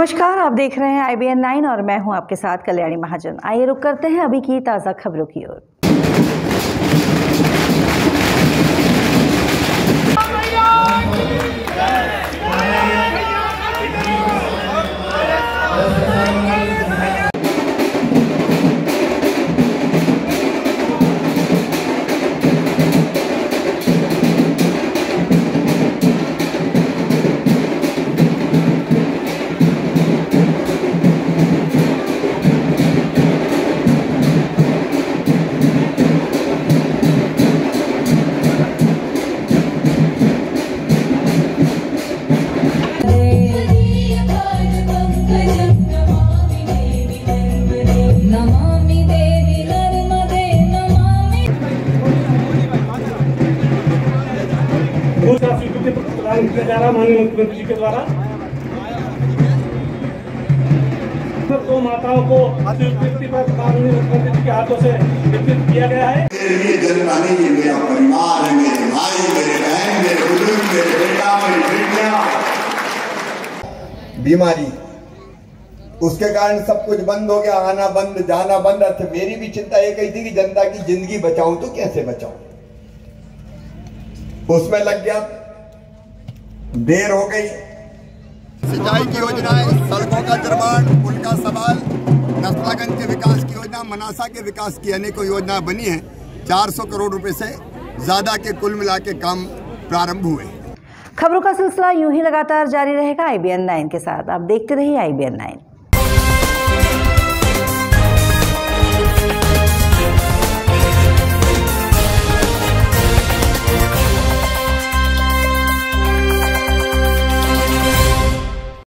नमस्कार, आप देख रहे हैं IBN9 और मैं हूं आपके साथ कल्याणी महाजन। आइए रुक करते हैं अभी की ताज़ा खबरों की ओर। किया जा रहा माननीय मुख्यमंत्री जी के द्वारा दो माताओं को स्वीकृति पर माननीय मुख्यमंत्री जी के हाथों से वितरित किया गया है। मेरी जनता नहीं, ये मेरा परिवार है, मेरे भाई, मेरे बहन, मेरे बुजुर्ग, मेरे बेटा, मेरी बेटियां। बीमारी उसके कारण सब कुछ बंद हो गया, आना बंद, जाना बंद। अच्छा, मेरी भी चिंता ये कही थी कि जनता की जिंदगी बचाऊं तो कैसे बचाऊं, उसमें लग गया, देर हो गई। सिंचाई की योजनाएं, सड़कों का निर्माण, पुल का सवाल, नस्लागंज के विकास की योजना, मनासा के विकास की अनेकों योजना बनी है। 400 करोड़ रुपए से ज्यादा के कुल मिला के काम प्रारंभ हुए। खबरों का सिलसिला यूं ही लगातार जारी रहेगा IBN9 के साथ। आप देखते रहिए IBN9।